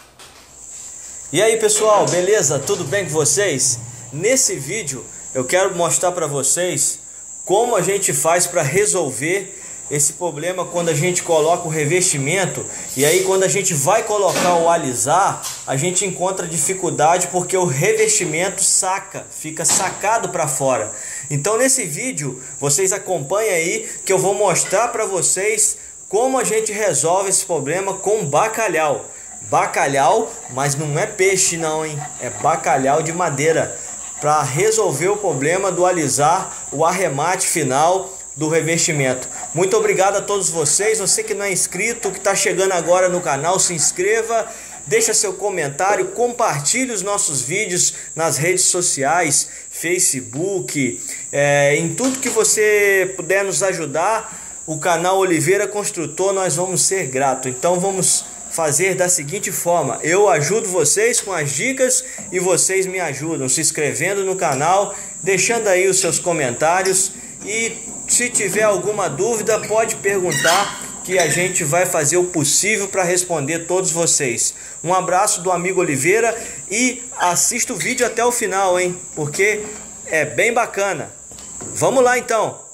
E aí pessoal, beleza? Tudo bem com vocês? Nesse vídeo eu quero mostrar para vocês como a gente faz para resolver esse problema quando a gente coloca o revestimento e aí quando a gente vai colocar o alisar, a gente encontra dificuldade porque o revestimento fica sacado para fora. Então nesse vídeo vocês acompanhem aí que eu vou mostrar para vocês como a gente resolve esse problema com bacalhau. Bacalhau, mas não é peixe não, hein? É bacalhau de madeira para resolver o problema do alisar, o arremate final do revestimento. Muito obrigado a todos vocês. Você que não é inscrito, que está chegando agora no canal, se inscreva, deixa seu comentário, compartilhe os nossos vídeos nas redes sociais, Facebook, em tudo que você puder nos ajudar. O canal Oliveira Construtor, nós vamos ser gratos. Então vamos fazer da seguinte forma: eu ajudo vocês com as dicas e vocês me ajudam se inscrevendo no canal, deixando aí os seus comentários, e se tiver alguma dúvida pode perguntar que a gente vai fazer o possível para responder todos vocês. Um abraço do amigo Oliveira e assista o vídeo até o final, hein? Porque é bem bacana. Vamos lá então.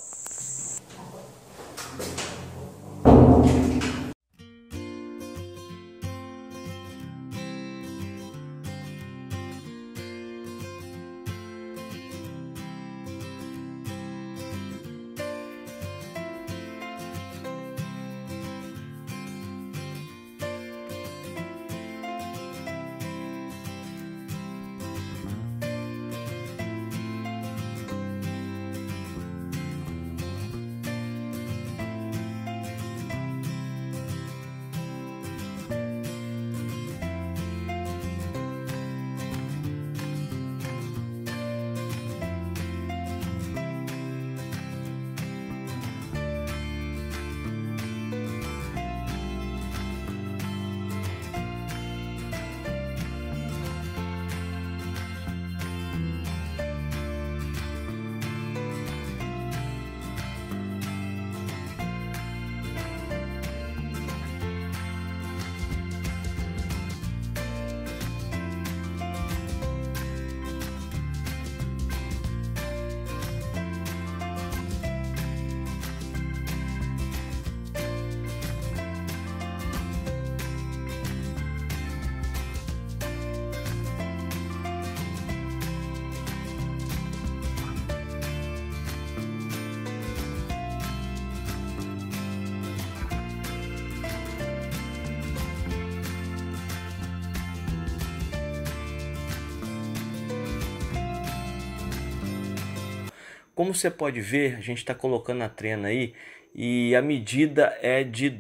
Como você pode ver, a gente está colocando a trena aí e a medida é de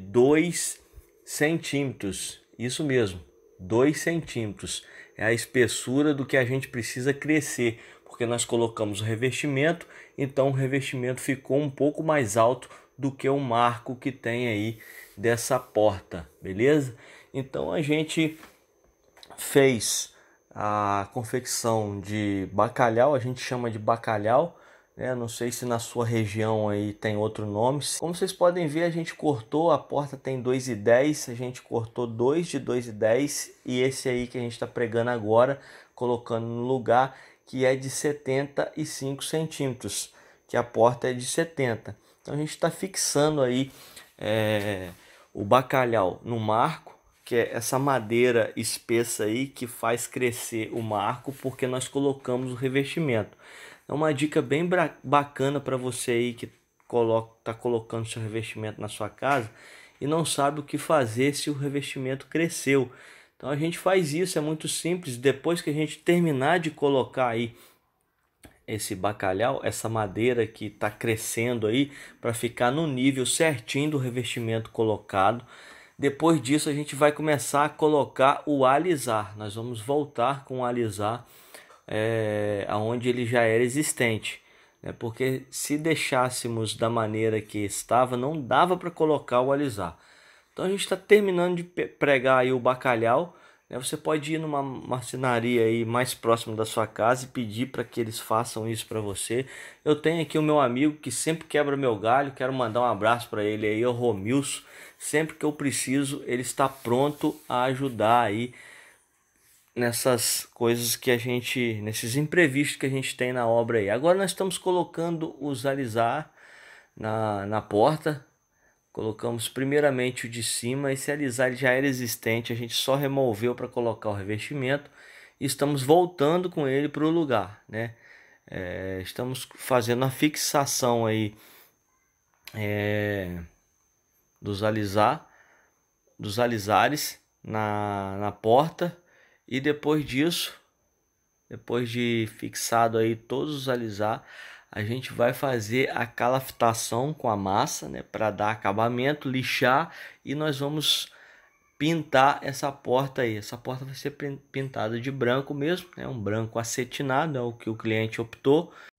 2 centímetros. Isso mesmo, 2 centímetros. É a espessura do que a gente precisa crescer, porque nós colocamos o revestimento, então o revestimento ficou um pouco mais alto do que o marco que tem aí dessa porta, beleza? Então a gente fez a confecção de bacalhau, a gente chama de bacalhau. Não sei se na sua região aí tem outro nome. Como vocês podem ver, a gente cortou, a porta tem 2,10, a gente cortou 2 de 2,10 e esse aí que a gente está pregando agora, colocando no lugar, que é de 75 centímetros, que a porta é de 70. Então a gente está fixando aí o bacalhau no marco, que é essa madeira espessa aí que faz crescer o marco, porque nós colocamos o revestimento. É uma dica bem bacana para você aí que está colocando seu revestimento na sua casa e não sabe o que fazer se o revestimento cresceu. Então a gente faz isso, é muito simples. Depois que a gente terminar de colocar aí esse bacalhau, essa madeira que está crescendo aí para ficar no nível certinho do revestimento colocado, depois disso a gente vai começar a colocar o alisar. Nós vamos voltar com o alisar aonde ele já era existente, né? Porque se deixássemos da maneira que estava, não dava para colocar o alisar. Então a gente está terminando de pregar aí o bacalhau, né? Você pode ir numa marcenaria aí mais próxima da sua casa e pedir para que eles façam isso para você. Eu tenho aqui o meu amigo que sempre quebra meu galho, quero mandar um abraço para ele aí, o Romilson. Sempre que eu preciso, ele está pronto a ajudar aí nessas coisas que a gente, nesses imprevistos que a gente tem na obra aí. Agora nós estamos colocando os alisar na porta. Colocamos primeiramente o de cima. Esse alisar ele já era existente, a gente só removeu para colocar o revestimento e estamos voltando com ele para o lugar, né? Estamos fazendo a fixação aí dos alisares na porta, e depois disso, depois de fixado aí todos os alisar, a gente vai fazer a calafetação com a massa, né, para dar acabamento, lixar, e nós vamos pintar essa porta aí. Essa porta vai ser pintada de branco mesmo, né, um branco acetinado, é o que o cliente optou.